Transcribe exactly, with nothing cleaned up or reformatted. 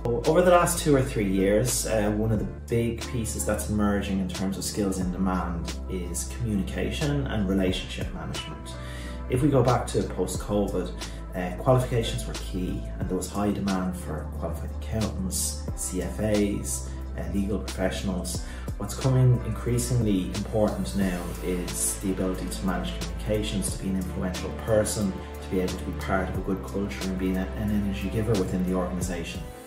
Over the last two or three years, uh, one of the big pieces that's emerging in terms of skills in demand is communication and relationship management. If we go back to post-COVID, uh, qualifications were key, and there was high demand for qualified accountants, C F As, uh, legal professionals. What's coming increasingly important now is the ability to manage communications, to be an influential person, to be able to be part of a good culture and be an energy giver within the organisation.